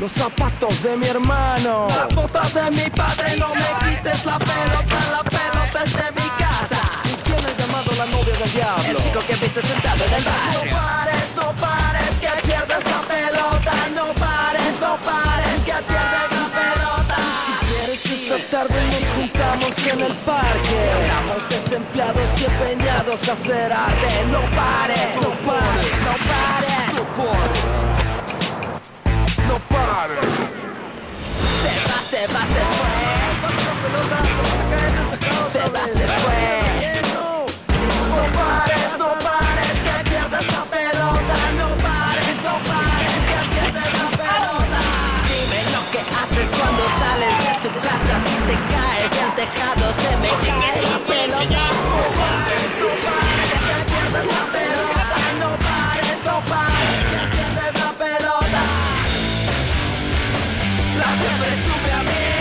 los zapatos de mi hermano, las botas de mi padre. No me quites la pelota es de mi casa. ¿Y quién ha llamado la novia del diablo? El chico que viste sentado en el bar. No pares, que pierdes la pelota. No pares, que pierdes la pelota. Si quieres esta tarde nos juntamos en el parque. Estamos desempleados y empeñados a hacer arte. No pares, No pares, no pares. no pares, no pares. Se va, se fue. Se va, se fue. No pares, que pierdes la pelota. No pares, que pierdes la pelota. Dime lo que haces cuando sales de tu casa. Si te caes del tejado se me cae la pelota. No pares, que pierdes la pelota. No pares, que pierdes la pelota. La fiebre sube a mí.